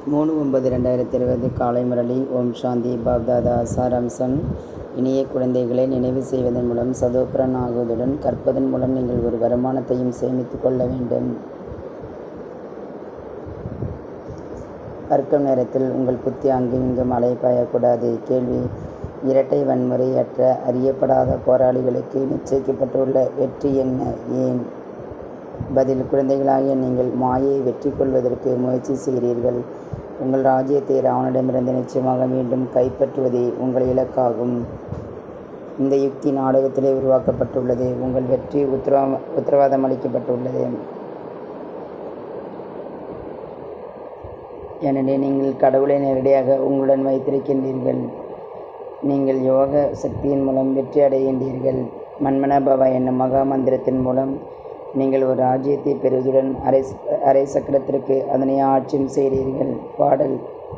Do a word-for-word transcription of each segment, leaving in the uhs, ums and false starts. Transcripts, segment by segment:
மூணு ஒன்பது ரெண்டாயிரத்தி இருபது காலை முரளி. ஓம் சாந்தி. பாப்தாதா சாராம்சம். இனிய குழந்தைகளை நினைவு செய்வதன் மூலம் சதோப்பிரன் ஆகுவதுடன் கற்பதன் மூலம் நீங்கள் ஒரு வருமானத்தையும் சேமித்து கொள்ள வேண்டும். கற்கும் நேரத்தில் உங்கள் புத்தி அங்கும் இங்கும் அலைபாயக்கூடாது. கேள்வி: இரட்டை வன்முறை அற்ற அறியப்படாத போராளிகளுக்கு நிச்சயிக்கப்பட்டுள்ள வெற்றி என்ன, ஏன்? பதில்: குழந்தைகளாகிய நீங்கள் மாயை வெற்றி கொள்வதற்கு முயற்சி செய்கிறீர்கள். உங்கள் ராஜ்யத்தை ராவனிடமிருந்து நிச்சயமாக மீண்டும் கைப்பற்றுவதே உங்கள் இலக்காகும். இந்த யுக்தி நாடகத்திலே உருவாக்கப்பட்டுள்ளது. உங்கள் வெற்றி உத்தரவா உத்தரவாதம் அளிக்கப்பட்டுள்ளது. எனவே நீங்கள் கடவுளை நேரடியாக உங்களுடன் வைத்திருக்கின்றீர்கள். நீங்கள் யோக சக்தியின் மூலம் வெற்றி அடைகின்றீர்கள். மன்மனா பவா என்னும் மகா மந்திரத்தின் மூலம் நீங்கள் ஒரு ராஜ்யத்தை பெறுவதுடன் அரை அரை சக்கரத்திற்கு அதனை ஆட்சியும் செய்கிறீர்கள். பாடல்: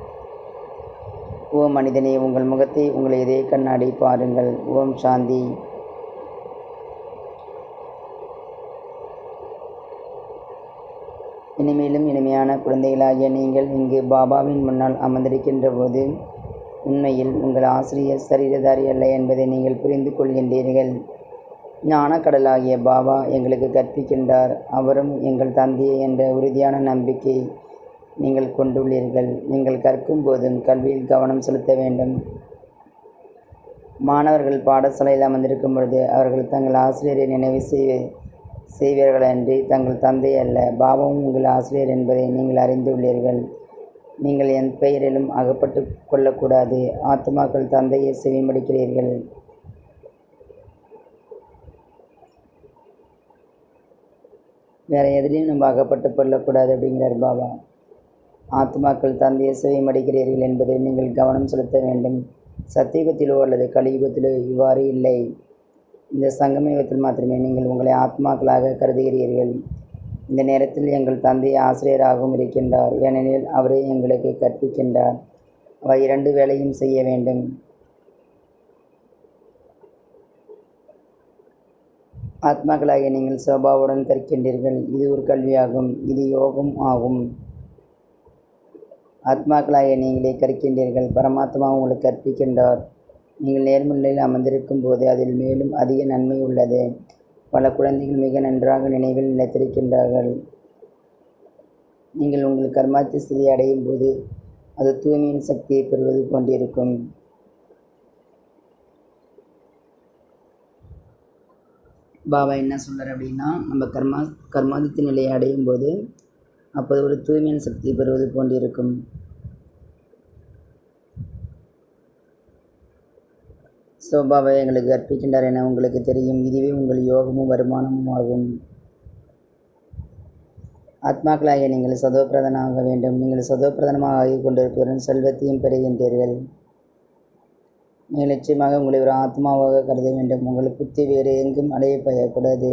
ஓ மனிதனே, உங்கள் முகத்தை உங்கள் இதய கண்ணாடி பாருங்கள். ஓம் சாந்தி. இனிமேலும் இனிமையான குழந்தைகளாகிய நீங்கள் இங்கு பாபாவின் முன்னால் அமர்ந்திருக்கின்ற போது உண்மையில் உங்கள் ஆசிரியர் சரீரதாரி அல்ல என்பதை நீங்கள் புரிந்து கொள்கின்றீர்கள். ஞானக்கடலாகிய பாபா எங்களுக்கு கற்பிக்கின்றார். அவரும் எங்கள் தந்தையே என்ற உறுதியான நம்பிக்கை நீங்கள் கொண்டுள்ளீர்கள். நீங்கள் கற்கும் போதும் கல்வியில் கவனம் செலுத்த வேண்டும். மாணவர்கள் பாடசாலையில் அமர்ந்திருக்கும் பொழுது அவர்கள் தங்கள் ஆசிரியரை நினைவு செய்வ செய்வீர்களன்றி தங்கள் தந்தை அல்ல. பாபாவும் உங்கள் ஆசிரியர் என்பதை நீங்கள் அறிந்துள்ளீர்கள். நீங்கள் என் பெயரிலும் அகப்பட்டு கொள்ளக்கூடாது. ஆத்மாக்கள் தந்தையை செவிமடிக்கிறீர்கள். வேற எதிலையும் நம்ம அகப்பட்டு கொள்ளக்கூடாது அப்படிங்கிறார் பாபா. ஆத்மாக்கள் தந்தையை செவிமடிக்கிறீர்கள் என்பதில் நீங்கள் கவனம் செலுத்த வேண்டும். சத்தியுகத்திலோ அல்லது கலியுகத்திலோ இவ்வாறு இல்லை. இந்த சங்கமயுகத்தில் மாத்திரமே நீங்கள் உங்களை ஆத்மாக்களாக கருதுகிறீர்கள். இந்த நேரத்தில் எங்கள் தந்தை ஆசிரியராகவும் இருக்கின்றார். ஏனெனில் அவரே எங்களுக்கு கற்பிக்கின்றார். அவர் இரண்டு வேலையும் செய்ய வேண்டும். ஆத்மாக்களாகிய நீங்கள் சோபாவுடன் கற்கின்றீர்கள். இது ஒரு கல்வியாகும். இது யோகம் ஆகும். ஆத்மாக்களாகிய நீங்களே கற்கின்றீர்கள். பரமாத்மா உங்களுக்கு கற்பிக்கின்றார். நீங்கள் நேர்முறையில் அமர்ந்திருக்கும் போது அதில் மேலும் அதிக நன்மை உள்ளது. பல குழந்தைகள் மிக நன்றாக நினைவில் நிலைத்திருக்கின்றார்கள். நீங்கள் உங்கள் கர்மாத்தி ஸ்திதியை அடையும் போது அது தூய்மையின் சக்தியை பெறுவது போன்றிருக்கும். பாபா என்ன சொல்கிறார் அப்படின்னா, நம்ம கர்மா கர்மாதித்த நிலையை அடையும் போது அப்போது ஒரு தூய்மையின் சக்தியை பெறுவது போன்றிருக்கும். ஸோ பாபா எங்களுக்கு கற்பிக்கின்றார் என உங்களுக்கு தெரியும். இதுவே உங்கள் யோகமும் வருமானமும் ஆகும். ஆத்மாக்களாகிய நீங்கள் சதோப்பிரதனாக வேண்டும். நீங்கள் சதோப்பிரதனமாக ஆகி கொண்டிருப்பதுடன் செல்வத்தையும் பெறுகின்றீர்கள். நீங்கள் நிச்சயமாக உங்களை ஒரு ஆத்மாவாக கருத வேண்டும். உங்கள் புத்தி வேறு எங்கும் அடைய பயக்கூடாது.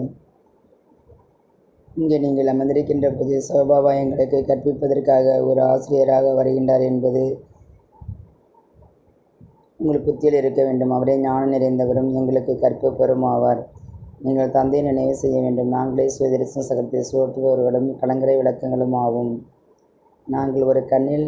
இங்கே நீங்கள் அமர்ந்திருக்கின்ற போது சிவபாபா எங்களுக்கு கற்பிப்பதற்காக ஒரு ஆசிரியராக வருகின்றார் என்பது உங்கள் புத்தியில் இருக்க வேண்டும். அவரே ஞானம் நிறைந்தவரும் எங்களுக்கு கற்பிப்பவரும் ஆவார். நீங்கள் தந்தையை நினைவு செய்ய வேண்டும். நாங்களே சுயதரிசன சகத்தை சுழற்றுபவர்களும் கலங்கரை விளக்கங்களும் ஆகும். நாங்கள் ஒரு கண்ணில்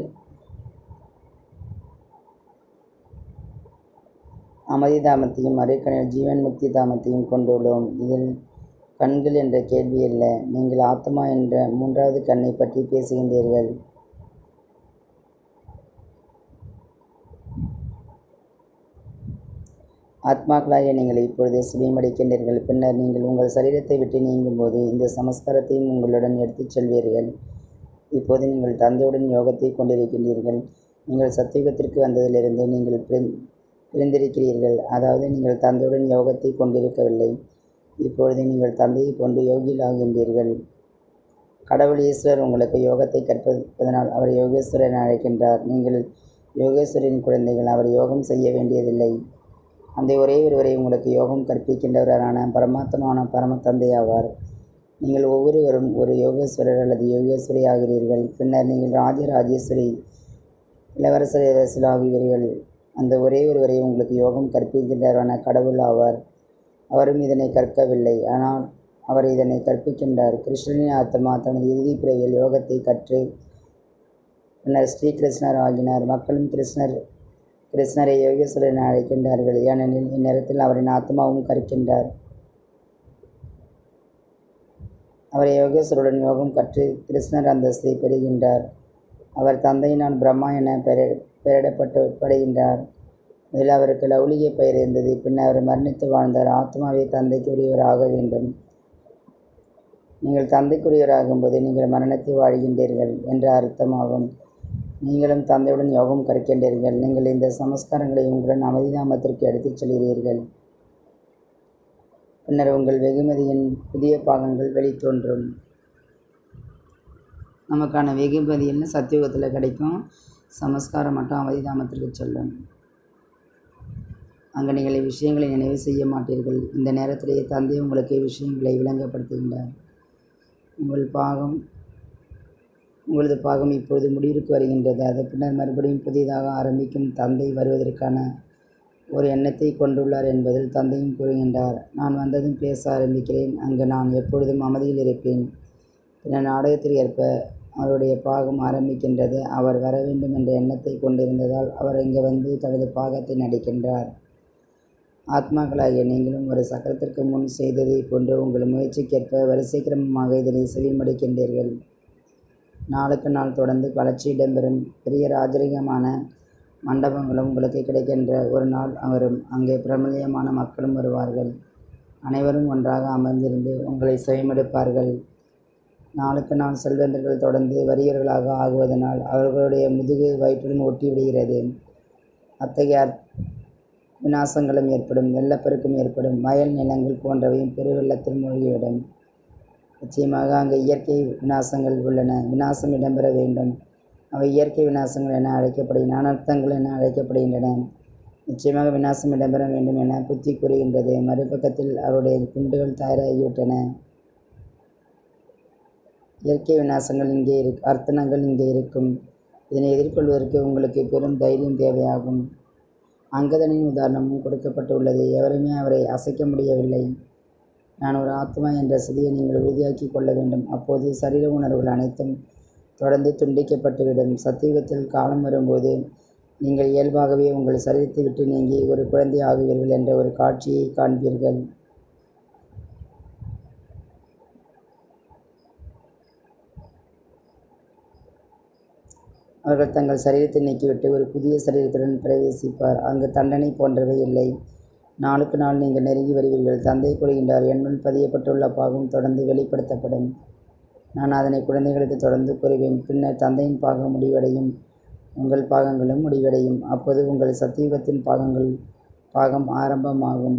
அமைதி தாமத்தையும் மறுக்கண்ணில் ஜீவன் முக்தி தாமத்தையும் கொண்டுள்ளோம். இதில் கண்கள் என்ற கேள்வி அல்ல. நீங்கள் ஆத்மா என்ற மூன்றாவது கண்ணை பற்றி பேசுகின்றீர்கள். ஆத்மாக்களாகிய நீங்கள் இப்பொழுது செவிமடிக்கின்றீர்கள். பின்னர் நீங்கள் உங்கள் சரீரத்தை விட்டு நீங்கும் போது இந்த சமஸ்காரத்தையும் உங்களுடன் எடுத்துச் செல்வீர்கள். இப்போது நீங்கள் தந்தையுடன் யோகத்தை கொண்டிருக்கின்றீர்கள். நீங்கள் சத்தியுகத்திற்கு வந்ததிலிருந்து நீங்கள் பிரிந்திருக்கிறீர்கள். அதாவது நீங்கள் தந்தையுடன் யோகத்தை கொண்டிருக்கவில்லை. இப்பொழுது நீங்கள் தந்தையை கொண்டு யோகியாகின்றீர்கள். கடவுள் ஈஸ்வரர் உங்களுக்கு யோகத்தை கற்பிப்பதனால் அவர் யோகேஸ்வரர் என அழைக்கின்றார். நீங்கள் யோகேஸ்வரின் குழந்தைகள். அவர் யோகம் செய்ய வேண்டியதில்லை. அந்த ஒரே ஒருவரை உங்களுக்கு யோகம் கற்பிக்கின்றவரான பரமாத்மான பரம தந்தை ஆவார். நீங்கள் ஒவ்வொருவரும் ஒரு யோகேஸ்வரர் அல்லது யோகேஸ்வரி ஆகிறீர்கள். பின்னர் நீங்கள் ராஜராஜேஸ்வரி இளவரசர் இளவரசர் ஆகுவீர்கள். அந்த ஒரே ஒருவரை உங்களுக்கு யோகம் கற்பிக்கின்றவரான கடவுள் ஆவார். அவரும் இதனை கற்கவில்லை, ஆனால் அவர் இதனை கற்பிக்கின்றார். கிருஷ்ணனின் ஆத்மா தனது இறுதி பிறவியில் யோகத்தை கற்று பின்னர் ஸ்ரீ கிருஷ்ணர் ஆகினார். மக்களும் கிருஷ்ணர் கிருஷ்ணரை யோகேஸ்வரர் என அழைக்கின்றார்கள். ஏனெனில் இந்நேரத்தில் அவரின் ஆத்மாவும் கற்கின்றார். அவரை யோகேஸ்வருடன் யோகம் கற்று கிருஷ்ணர் அந்தஸ்தை பெறுகின்றார். அவர் தந்தையினால் பிரம்மா என பெயர் பெயரிடப்பட்டு படுகின்றார். முதலில் அவருக்கு லௌலிக பெயர் இருந்தது. பின்னர் அவர் மரணித்து வாழ்ந்தார். ஆத்மாவை தந்தைக்குரியவராக வேண்டும். நீங்கள் தந்தைக்குரியவராகும்போது நீங்கள் மரணத்தை வாழ்கின்றீர்கள் என்ற அர்த்தமாகும். நீங்களும் தந்தையுடன் யோகம் கற்கின்றீர்கள். நீங்கள் இந்த சமஸ்காரங்களை உங்களுடன் அமைதிதாமத்திற்கு எடுத்துச் செல்கிறீர்கள். பின்னர் உங்கள் வெகுமதியின் புதிய பாகங்கள் வெளித்தோன்றும். நமக்கான வெகுமதின்னு சத்தியுகத்தில் கிடைக்கும். சமஸ்காரம் மட்டும் அமைதிதாமத்திற்கு செல்லும். அங்கே நீங்கள் விஷயங்களை நினைவு செய்ய மாட்டீர்கள். இந்த நேரத்திலேயே தந்தை உங்களுக்கு விஷயங்களை விளங்கப்படுத்துகின்றார். உங்கள் பாகம் உங்களது பாகம் இப்பொழுது முடிவுக்கு வருகின்றது. அது பின்னர் மறுபடியும் புதிதாக ஆரம்பிக்கும். தந்தை வருவதற்கான ஒரு எண்ணத்தை கொண்டுள்ளார் என்பதில் தந்தையும் கூறுகின்றார். நான் வந்ததும் பேச ஆரம்பிக்கிறேன். அங்கு நான் எப்பொழுதும் அமைதியில் இருப்பேன். பின்னர் நாடகத்தில் ஏற்ப அவருடைய பாகம் ஆரம்பிக்கின்றது. அவர் வர வேண்டும் என்ற எண்ணத்தை கொண்டிருந்ததால் அவர் இங்கு வந்து தனது பாகத்தை நடிக்கின்றார். ஆத்மாக்களாகிய நீங்களும் ஒரு சக்கரத்திற்கு முன் செய்ததை போன்று உங்கள் முயற்சிக்கேற்ப வரிசை கிரமமாக இதனை செவிமடிக்கின்றீர்கள். நாளுக்கு நாள் தொடர்ந்து வளர்ச்சி இடம்பெறும். பெரிய ராஜரீகமான மண்டபங்களும் உங்களுக்கு கிடைக்கின்ற ஒரு நாள் வரும். அங்கே பிரபல்யமான மக்களும் வருவார்கள். அனைவரும் ஒன்றாக அமர்ந்திருந்து உங்களை செவிமடுப்பார்கள். நாளுக்கு நாள் செல்வந்தர்கள் தொடர்ந்து வறியவர்களாக ஆகுவதனால் அவர்களுடைய முதுகு வயிற்றுடன் ஒட்டி விடுகிறது. அத்தகைய விநாசங்களும் ஏற்படும். வெள்ளப்பெருக்கும் ஏற்படும். வயல் நிலங்கள் போன்றவையும் பெருவெள்ளத்தில் மூழ்கிவிடும். நிச்சயமாக அங்கு இயற்கை விநாசங்கள் உள்ளன. விநாசம் இடம்பெற வேண்டும். அவை இயற்கை விநாசங்கள் என அழைக்கப்படுகின்றன. அனர்த்தங்கள் என அழைக்கப்படுகின்றன. நிச்சயமாக விநாசம் இடம்பெற வேண்டும் என புத்தி கூறுகின்றது. மறுபக்கத்தில் அவருடைய குண்டுகள் தயாராகிவிட்டன. இயற்கை விநாசங்கள் இங்கே இரு அர்த்தனங்கள் இங்கே இருக்கும். இதனை எதிர்கொள்வதற்கு உங்களுக்கு பெரும் தைரியம் தேவையாகும். அங்கதனின் உதாரணமும் கொடுக்கப்பட்டுள்ளது. எவருமே அவரை அசைக்க முடியவில்லை. நான் ஒரு ஆத்மா என்ற சிதியை நீங்கள் உறுதியாக்கி கொள்ள வேண்டும். அப்போது சரீர உணர்வுகள் அனைத்தும் தொடர்ந்து துண்டிக்கப்பட்டுவிடும். சத்தியுகத்தில் காலம் வரும்போது நீங்கள் இயல்பாகவே உங்கள் சரீரத்தை விட்டு நீங்கி ஒரு குழந்தை ஆகுவீர்கள் என்ற ஒரு காட்சியை காண்பீர்கள். அவர்கள் தங்கள் சரீரத்தை நீக்கிவிட்டு ஒரு புதிய சரீரத்துடன் பிரவேசிப்பார். அங்கு தண்டனை போன்றவை இல்லை. நாளுக்கு நாள் நீங்கள் நெருங்கி வருவீர்கள். தந்தை கூறுகின்றார், என்னுள் பதியப்பட்டுள்ள பாகம் தொடர்ந்து வெளிப்படுத்தப்படும். நான் அதனை குழந்தைகளுக்கு தொடர்ந்து கூறுவேன். பின்னர் தந்தையின் பாகம் முடிவடையும். உங்கள் பாகங்களும் முடிவடையும். அப்போது உங்கள் சத்தியுகத்தின் பாகங்கள் பாகம் ஆரம்பமாகும்.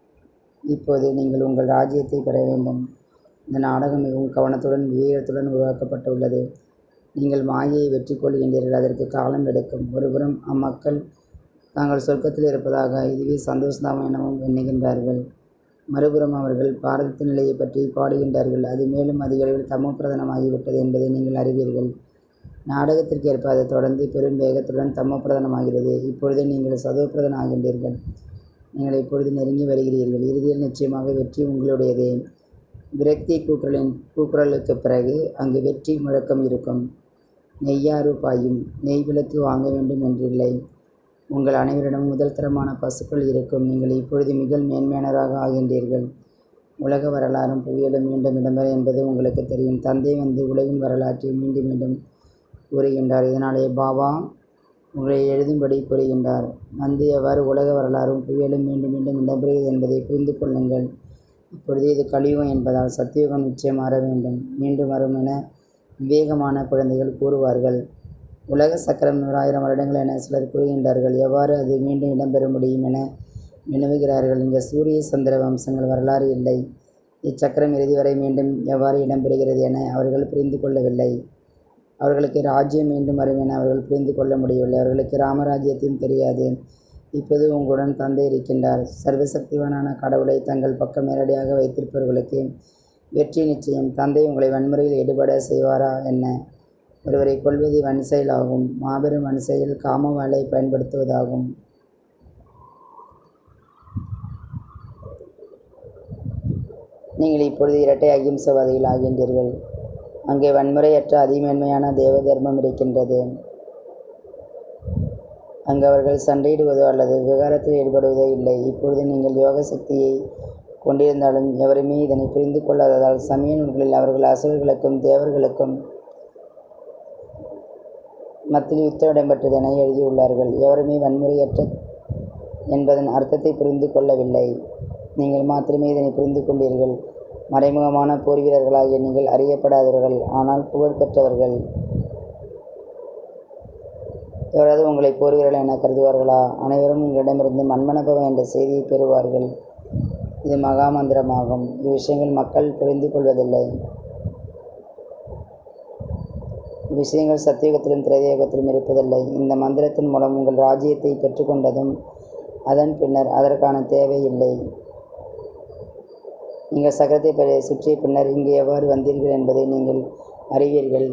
இப்போது நீங்கள் உங்கள் ராஜ்யத்தை பெற வேண்டும். இந்த நாடகம் மிகவும் கவனத்துடன் விவேகத்துடன் உருவாக்கப்பட்டுள்ளது. நீங்கள் மாயையை வெற்றி கொள்கின்றீர்கள். அதற்கு காலம் எடுக்கும். ஒருபுறம் அம்மக்கள் தாங்கள் சொர்க்கத்தில் இருப்பதாக இதுவே சந்தோஷதாம் எனவும் எண்ணுகின்றார்கள். மறுபுறம் அவர்கள் பாரதத்தின் நிலையை பற்றி பாடுகின்றார்கள். அது மேலும் அதிகளவில் தமோப்பிரதானமாகிவிட்டது என்பதை நீங்கள் அறிவீர்கள். நாடகத்திற்கு ஏற்ப அதை தொடர்ந்து பெரும் வேகத்துடன் தமோப்பிரதானமாகிறது. இப்பொழுது நீங்கள் சதோப்பிரதானம் ஆகின்றீர்கள். நீங்கள் இப்பொழுது நெருங்கி வருகிறீர்கள். இறுதியில் நிச்சயமாக வெற்றி உங்களுடையதே. விரக்தி கூக்குரலின் கூக்குரலுக்கு பிறகு அங்கு வெற்றி முழக்கம் இருக்கும். நெய்யாறு பாயும். நெய் விளக்கு வாங்க வேண்டும் என்றில்லை. உங்கள் அனைவரிடம் முதல் தரமான பசுக்கள் இருக்கும். நீங்கள் இப்பொழுது மிக மேன்மையானவராக ஆகின்றீர்கள். உலக வரலாறும் புவியிடம் மீண்டும் இடம்பெற என்பது உங்களுக்கு தெரியும். தந்தை வந்து உலகின் வரலாற்றை மீண்டும் மீண்டும் கூறுகின்றார். இதனாலே பாபா உங்களை எழுதும்படி கூறுகின்றார். வந்து எவ்வாறு உலக வரலாறும் புவியிடம் மீண்டும் மீண்டும் இடம்பெறுகிறது என்பதை புரிந்து கொள்ளுங்கள். இப்பொழுது இது கலியுகம் என்பதால் சத்தியுகம் நிச்சயம் மாற வேண்டும். மீண்டும் வரும் என விவேகமான குழந்தைகள் கூறுவார்கள். உலக சக்கரம் நூறாயிரம் வருடங்கள் என சிலர் கூறுகின்றார்கள். எவ்வாறு அது மீண்டும் இடம்பெற முடியும் என வினவுகிறார்கள். இங்கே சூரிய சந்திர வம்சங்கள் வரலாறு இல்லை. இச்சக்கரம் இறுதி வரை மீண்டும் எவ்வாறு இடம்பெறுகிறது என அவர்கள் புரிந்து கொள்ளவில்லை. அவர்களுக்கு ராஜ்யம் மீண்டும் வரும் என அவர்கள் புரிந்து கொள்ள முடியவில்லை. அவர்களுக்கு ராமராஜ்யத்தையும் தெரியாது. இப்போது உங்களுடன் தந்தை இருக்கின்றார். சர்வசக்திவானான கடவுளை தங்கள் பக்கம் நேரடியாக வைத்திருப்பவர்களுக்கு வெற்றி நிச்சயம். தந்தை உங்களை வன்முறையில் ஈடுபட செய்வாரா என்ன? ஒருவரை கொல்வது வன்செயலாகும். மாபெரும் வன்செயல் காமவாளை பயன்படுத்துவதாகும். நீங்கள் இப்பொழுது இரட்டை அகிம்சவாதிகள் ஆகின்றீர்கள். அங்கே வன்முறையற்ற அதிமேன்மையான தேவ தர்மம் இருக்கின்றது. அங்கு அவர்கள் சண்டையிடுவதோ அல்லது விவகாரத்தில் ஈடுபடுவதோ இல்லை. இப்பொழுது நீங்கள் யோக சக்தியை கொண்டிருந்தாலும் எவருமே இதனை புரிந்து கொள்ளாததால் சமய நூல்களில் அவர்கள் அசுரர்களுக்கும் தேவர்களுக்கும் மத்தியில் யுத்தம் இடம்பெற்றது என எழுதியுள்ளார்கள். எவருமே வன்முறையற்ற என்பதன் அர்த்தத்தை புரிந்து கொள்ளவில்லை. நீங்கள் மாத்திரமே இதனை புரிந்து கொண்டீர்கள். மறைமுகமான போர் வீரர்களாகிய நீங்கள் அறியப்படாதவர்கள், ஆனால் புகழ் பெற்றவர்கள். எவராது உங்களை போர் வீரர்கள் என கருதுவார்களா? அனைவரும் உங்களிடமிருந்து மன்மனபவம் என்ற செய்தியை பெறுவார்கள். இது மகா மந்திரமாகும். இவ்விஷயங்கள் மக்கள் புரிந்து கொள்வதில்லை. இவ்விஷயங்கள் சத்தியுகத்திலும் திரேதயுகத்திலும் இருப்பதில்லை. இந்த மந்திரத்தின் மூலம் உங்கள் ராஜ்யத்தை பெற்றுக்கொண்டதும் அதன் பின்னர் அதற்கான தேவை இல்லை. நீங்கள் சக்கரத்தை சுற்றிய பின்னர் இங்கு எவ்வாறு வந்தீர்கள் என்பதை நீங்கள் அறிவீர்கள்.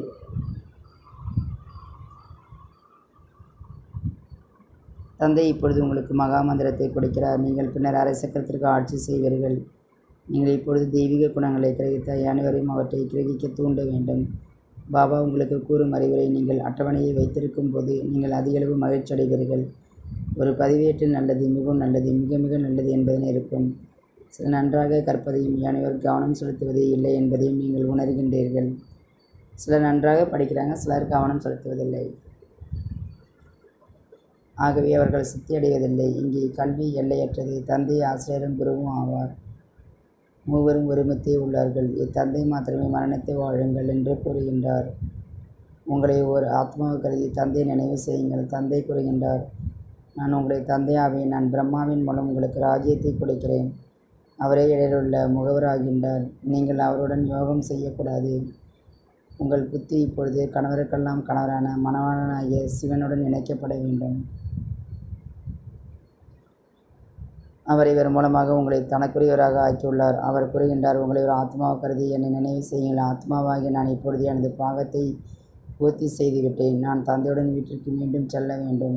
தந்தை இப்பொழுது உங்களுக்கு மகா மந்திரத்தை கொடுக்கிறார். நீங்கள் பின்னர் அரை சக்கரத்திற்கு ஆட்சி செய்வீர்கள். நீங்கள் இப்பொழுது தெய்வீக குணங்களை கிரகித்த அனைவரையும் அவற்றை கிரகிக்க தூண்ட வேண்டும். பாபா உங்களுக்கு கூறும் அறிவுரை நீங்கள் அட்டவணையை வைத்திருக்கும் போது நீங்கள் அதிகளவு மகிழ்ச்சி அடைவீர்கள். ஒரு பதிவேட்டில் நல்லது, மிகவும் நல்லது, மிக மிக நல்லது என்பதனை இருக்கும். சில நன்றாக கற்பதையும் அனைவர் கவனம் செலுத்துவதே இல்லை என்பதையும் நீங்கள் உணர்கின்றீர்கள். சிலர் நன்றாக படிக்கிறாங்க, சிலர் கவனம் செலுத்துவதில்லை. ஆகவே அவர்கள் சித்தி அடைவதில்லை. இங்கே கல்வி எல்லையற்றது. தந்தை ஆசிரியரும் குருவும் ஆவார். மூவரும் ஒருமித்தே உள்ளார்கள். இத்தந்தை மாத்திரமே மரணத்தை வாழுங்கள் என்று கூறுகின்றார். உங்களை ஒரு ஆத்மாவை கருதி தந்தை நினைவு செய்யுங்கள். தந்தை கூறுகின்றார், நான் உங்களுடைய தந்தையாவேன். நான் பிரம்மாவின் மூலம் உங்களுக்கு ராஜ்யத்தை கொடுக்கிறேன். அவரே இடையிலுள்ள முகவராகின்றார். நீங்கள் அவருடன் யோகம் செய்யக்கூடாது. உங்கள் புத்தி இப்பொழுது கணவருக்கெல்லாம் கணவரான மணவாளனாகிய சிவனுடன் இணைக்கப்பட வேண்டும். அவர் இவர் மூலமாக உங்களை தனக்குரியவராக ஆக்கியுள்ளார். அவர் கூறுகின்றார், உங்களை ஒரு ஆத்மாவை கருதி என்னை நினைவு செய்யுங்கள். ஆத்மாவாகி நான் இப்பொழுது எனது பாகத்தை பூர்த்தி செய்துவிட்டேன். நான் தந்தையுடன் வீட்டிற்கு மீண்டும் செல்ல வேண்டும்.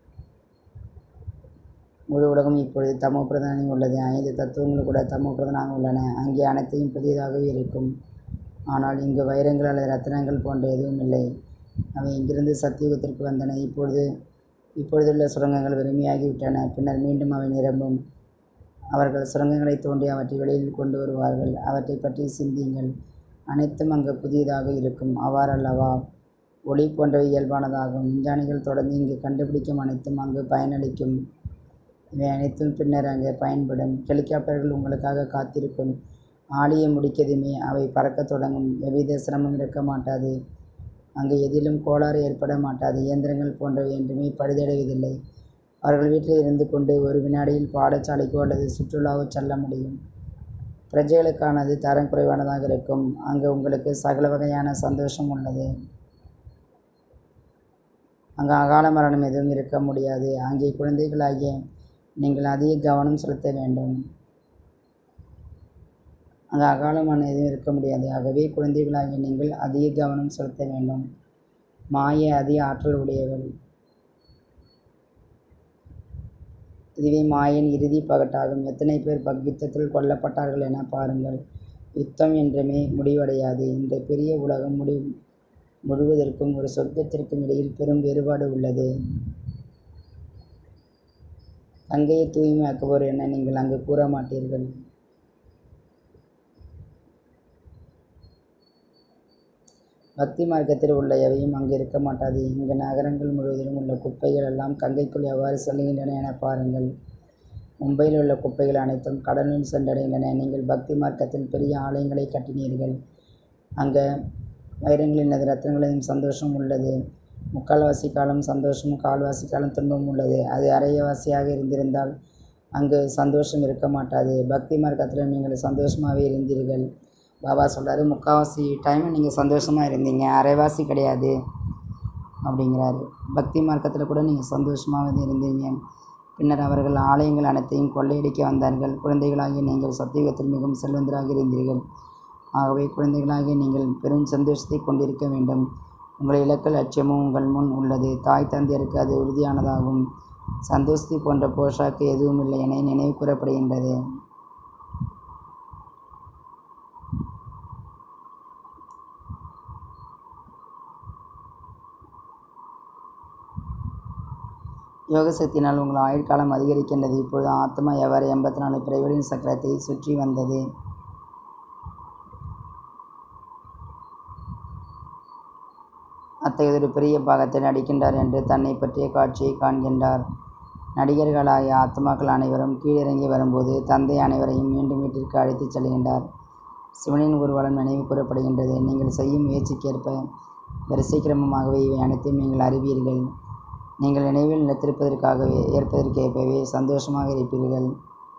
முழு உலகம் இப்பொழுது தமோ பிரதானமாக உள்ளது. ஐந்து தத்துவங்கள் கூட தமோ பிரதானாக உள்ளன. அங்கே அனைத்தையும் புதியதாகவே இருக்கும். ஆனால் இங்கு வைரங்கள் அல்லது ரத்தினங்கள் போன்ற எதுவும் இல்லை. அவை இங்கிருந்து சத்தியுகத்திற்கு வந்தன. இப்பொழுது இப்பொழுதுள்ள சுரங்கங்கள் வெறுமையாகிவிட்டன. பின்னர் மீண்டும் அவை நிரம்பும். அவர்கள் சுரங்கங்களை தோண்டி அவற்றை வெளியில் கொண்டு வருவார்கள். அவற்றை பற்றி சிந்தியுங்கள். அனைத்தும் அங்கு புதியதாக இருக்கும். அவ்வாறல்லவா? ஒளி போன்றவை இயல்பானதாகும். விஞ்ஞானிகள் தொடர்ந்து இங்கு கண்டுபிடிக்கும் அனைத்தும் அங்கு பயனளிக்கும். இவை அனைத்தும் பின்னர் அங்கு பயன்படும். ஹெலிகாப்டர்கள் உங்களுக்காக காத்திருக்கும். ஆலியை முடிக்கதுமே அவை பறக்கத் தொடங்கும். எவ்வித சிரமம் இருக்க மாட்டாது. அங்கு எதிலும் கோளாறு ஏற்பட மாட்டாது. இயந்திரங்கள் போன்றவை என்றுமே பழுதடைவதில்லை. அவர்கள் வீட்டில் இருந்து கொண்டு ஒரு வினாடியில் பாடசாலைக்கோ அல்லது சுற்றுலாவோ செல்ல முடியும். பிரஜைகளுக்கானது தரம் குறைவானதாக இருக்கும். அங்கு உங்களுக்கு சகல வகையான சந்தோஷம் உள்ளது. அங்கு அகால மரணம் எதுவும் இருக்க முடியாது. அங்கே குழந்தைகளாகிய நீங்கள் அதிக கவனம் செலுத்த வேண்டும். அங்கு அகால மரணம் எதுவும் இருக்க முடியாது. ஆகவே குழந்தைகளாகிய நீங்கள் அதிக கவனம் செலுத்த வேண்டும். மாயை அதிக ஆற்றல் உடையவள். இதுவே மாயின் இறுதி பகட்டாகும். எத்தனை பேர் பக் யுத்தத்தில் கொல்லப்பட்டார்கள் என பாருங்கள். யுத்தம் என்றுமே முடிவடையாது. இந்த பெரிய உலகம் முடி முழுவதற்கும் ஒரு சொர்க்கத்திற்கும் இடையில் பெரும் வேறுபாடு உள்ளது. கங்கையை தூய்மையாக்குவோர் என நீங்கள் அங்கு கூற மாட்டீர்கள். பக்தி மார்க்கத்தில் உள்ள எவையும் அங்கு இருக்க மாட்டாது. இங்கு நகரங்கள் முழுவதிலும் உள்ள குப்பைகள் எல்லாம் கங்கைக்குள் எவ்வாறு செல்கின்றன என பாருங்கள். மும்பையில் உள்ள குப்பைகள் அனைத்தும் கடலில் சென்றடைகின்றன. நீங்கள் பக்தி மார்க்கத்தில் பெரிய ஆலயங்களை கட்டினீர்கள். அங்கே வைரங்களின் ரத்னங்களின் சந்தோஷம் உள்ளது. முக்கால்வாசி காலம் சந்தோஷமும் கால்வாசி காலம் துன்பமும் உள்ளது. அது அரைவாசியாக இருந்திருந்தால் அங்கு சந்தோஷம் இருக்க மாட்டாது. பக்தி மார்க்கத்தில் நீங்கள் சந்தோஷமாகவே இருந்தீர்கள். பாபா சொல்கிறாரு, முக்கால்வாசி டைம் நீங்கள் சந்தோஷமாக இருந்தீங்க, அரைவாசி கிடையாது அப்படிங்கிறாரு. பக்தி மார்க்கத்தில் கூட நீங்கள் சந்தோஷமாக இருந்தீங்க. பின்னர் அவர்கள் ஆலயங்கள் அனைத்தையும் கொள்ளையடிக்க வந்தார்கள். குழந்தைகளாகிய நீங்கள் சத்தியுகத்தில் மிகவும் செல்வந்தராக இருந்தீர்கள். ஆகவே குழந்தைகளாகிய நீங்கள் பெரும் சந்தோஷத்தை கொண்டிருக்க வேண்டும். உங்கள் இலக்கு லட்சியமும் உங்கள் முன் உள்ளது. தாய் தந்தையருக்கு அது உறுதியானதாகும். சந்தோஷத்தை போன்ற போஷாக்கு எதுவும் இல்லை என நினைவு கூறப்படுகின்றது. யோக சக்தியினால் உங்கள் ஆயுட்காலம் அதிகரிக்கின்றது. இப்பொழுது ஆத்மா எவ்வாறு எண்பத்தி நாலு பிறவிகளின் சக்கரத்தை சுற்றி வந்தது. அத்தகையதொரு பெரிய பாகத்தை நடிக்கின்றார் என்று தன்னை பற்றிய காட்சியை காண்கின்றார். நடிகர்களாகிய ஆத்மாக்கள் அனைவரும் கீழிறங்கி வரும்போது தந்தை அனைவரையும் மீண்டும் வீட்டிற்கு அழைத்துச் செல்கின்றார். சிவனின் ஊர்வலம் நினைவு கூறப்படுகின்றது. நீங்கள் செய்யும் முயற்சிக்கேற்ப வரிசை கிரமமாகவே இவை அனைத்தையும் நீங்கள் அறிவீர்கள். நீங்கள் நினைவில் நிலைத்திருப்பதற்காகவே ஏற்பதற்கேற்பவே சந்தோஷமாக இருப்பீர்கள்.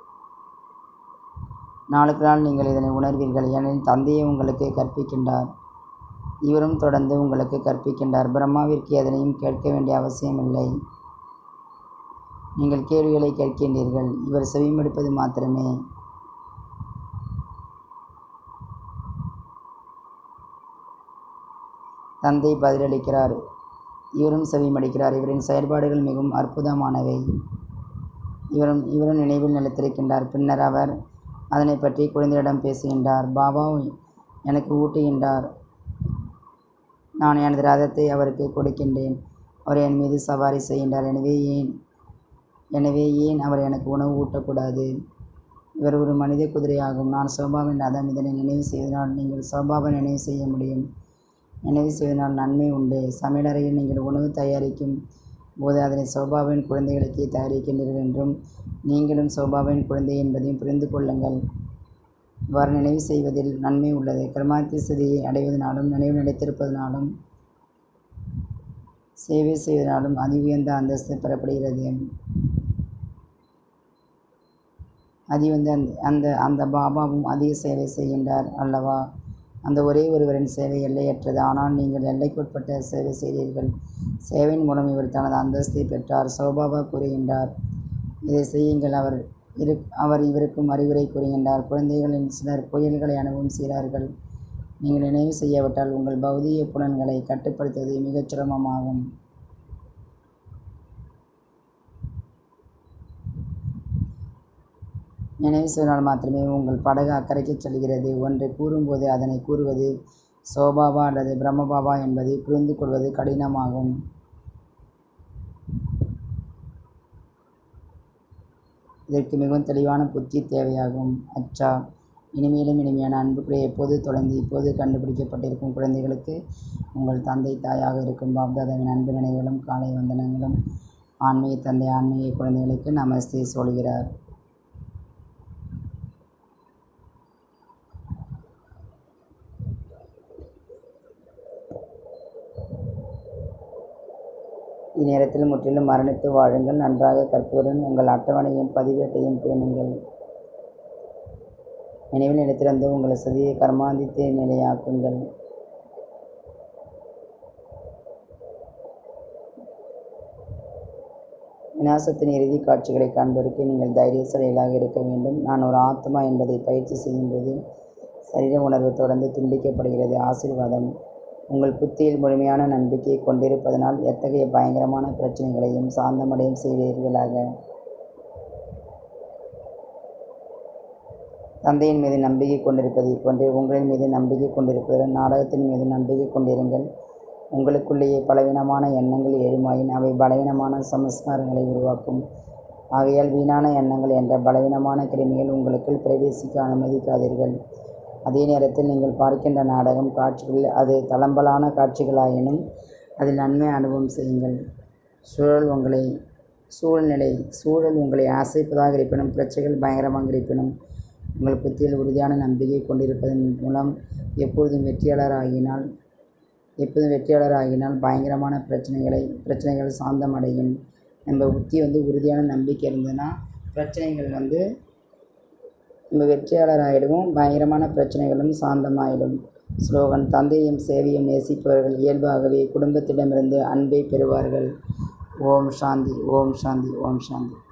நாளுக்கு நாள் நீங்கள் இதனை உணர்வீர்கள். ஏனெனில் தந்தையே உங்களுக்கு கற்பிக்கின்றார். இவரும் தொடர்ந்து உங்களுக்கு கற்பிக்கின்றார். பிரம்மாவிற்கு எதனையும் கேட்க வேண்டிய அவசியமில்லை. நீங்கள் கேள்விகளை கேட்கின்றீர்கள். இவர் செவிமடுப்பது மாத்திரமே. தந்தை பதிலளிக்கிறார். இவரும் செவிமடுக்கிறார். இவரின் செயல்பாடுகள் மிகவும் அற்புதமானவை. இவரும் இவரும் நினைவில் நிலைத்திருக்கின்றார். பின்னர் அவர் அதனை பற்றி குழந்தையிடம் பேசுகின்றார். பாபா எனக்கு ஊட்டுகின்றார். நான் எனது ரதத்தை அவருக்கு கொடுக்கின்றேன். அவர் என் மீது சவாரி செய்கின்றார். எனவே ஏன் எனவே ஏன் அவர் எனக்கு உணவு ஊட்டக்கூடாது? இவர் ஒரு மனித குதிரையாகும். நான் சோபாவின் ரதம். இதனை நினைவு செய்வதனால் நீங்கள் சோபாவை நினைவு செய்ய முடியும். நினைவு செய்வதனால் நன்மை உண்டு. சமையலறையில் நீங்கள் உணவு தயாரிக்கும் போது அதனை சோபாவின் குழந்தைகளுக்கே தயாரிக்கின்றீர்கள் என்றும் நீங்களும் சோபாவின் குழந்தை என்பதையும் புரிந்து கொள்ளுங்கள். இவ்வாறு நினைவு செய்வதில் நன்மை உள்ளது. கர்மாத்தி சிதியை அடைவதனாலும் நினைவு நிலைத்திருப்பதனாலும் சேவை செய்வதனாலும் அதி உயர்ந்த அந்தஸ்து பெறப்படுகிறது. அதி வந்து அந்த அந்த பாபாவும் அதிக சேவை செய்கின்றார் அல்லவா? அந்த ஒரே ஒருவரின் சேவை எல்லையற்றது. ஆனால் நீங்கள் எல்லைக்குட்பட்ட சேவை செய்தீர்கள். சேவையின் மூலம் இவர் தனது அந்தஸ்தை பெற்றார். சோபாபா கூறுகின்றார், இதை செய்யுங்கள். அவர் இரு அவர் இவருக்கும் அறிவுரை கூறுகின்றார். குழந்தைகளின் சிலர் புயல்களை அனுபவம் செய்கிறார்கள். நீங்கள் நினைவு செய்யாவிட்டால் உங்கள் பௌதிக புலன்களை கட்டுப்படுத்துவது மிகச் சிரமமாகும். நினைவு செய்வதால் மாத்திரமே உங்கள் படகு அக்கறைக்கு செல்கிறது. ஒன்றை கூறும்போது அதனை கூறுவது சோபாபா அல்லது பிரம்மபாபா என்பதை புரிந்து கொள்வது கடினமாகும். இதற்கு மிகவும் தெளிவான புத்தி தேவையாகும். அச்சா, இனிமேலும் இனிமையான அன்புக்குரிய எப்போது தொலைந்து இப்போது கண்டுபிடிக்கப்பட்டிருக்கும் குழந்தைகளுக்கு உங்கள் தந்தை தாயாக இருக்கும் பாப்தாதாவின் அன்பு நினைவுகளும் காலை வந்தனங்களும். ஆன்மீக தந்தை ஆன்மீக குழந்தைகளுக்கு நமஸ்தே சொல்கிறார். இந்நேரத்தில் முற்றிலும் மரணித்து வாழுங்கள். நன்றாக கற்பதுடன் உங்கள் அட்டவணையும் பதிவேட்டையும் பேணுங்கள். நினைவில் நிலைத்திருந்து உங்கள் சதியை கர்மாந்தித்து நிலையாக்குங்கள். விநாசத்தின் இறுதி காட்சிகளை காண்பதற்கு நீங்கள் தைரியசாலிகளாக இருக்க வேண்டும். நான் ஒரு ஆத்மா என்பதை பயிற்சி செய்யும்போது சரீர உணர்வு தொடர்ந்து துண்டிக்கப்படுகிறது. ஆசீர்வாதம். உங்கள் புத்தியில் முழுமையான நம்பிக்கையை கொண்டிருப்பதனால் எத்தகைய பயங்கரமான பிரச்சனைகளையும் சாந்தமடையும் செய்வீர்களாக. தந்தையின் மீது நம்பிக்கை கொண்டிருப்பதை போன்றே உங்களின் மீது நம்பிக்கை கொண்டிருப்பதுடன் நாடகத்தின் மீது நம்பிக்கை கொண்டிருங்கள். உங்களுக்குள்ளேயே பலவீனமான எண்ணங்கள் எழுமாயின் அவை பலவீனமான சமஸ்காரங்களை உருவாக்கும். ஆகையால் வீணான எண்ணங்கள் என்ற பலவீனமான கிருமிகள் உங்களுக்குள் பிரவேசிக்க அனுமதிக்காதீர்கள். அதே நேரத்தில் நீங்கள் பார்க்கின்ற நாடகம் காட்சிகளில் அது தளம்பலான காட்சிகளாயினும் அதில் நன்மை அனுபவம் செய்யுங்கள். சூழல் உங்களை சூழ்நிலை சூழல் உங்களை ஆசைப்பதாக இருப்பினும் பிரச்சனைகள் பயங்கரமாக இருப்பினும் உங்கள் புத்தியில் உறுதியான நம்பிக்கை கொண்டிருப்பதன் மூலம் எப்பொழுதும் வெற்றியாளர் ஆகினால் எப்போதும் வெற்றியாளர் ஆகினால் பயங்கரமான பிரச்சனைகளை பிரச்சனைகள் சாந்தமடையும். நம்ம புத்தி வந்து உறுதியான நம்பிக்கை இருந்ததுன்னா பிரச்சனைகள் வந்து நம்ம வெற்றியாளர் ஆகிடுவோம். பயங்கரமான பிரச்சனைகளும் சாந்தமாயிடும். ஸ்லோகன்: தந்தையும் சேவையும் நேசிப்பவர்கள் இயல்பாகவே குடும்பத்திடமிருந்து அன்பை பெறுவார்கள். ஓம் சாந்தி, ஓம் சாந்தி, ஓம் சாந்தி.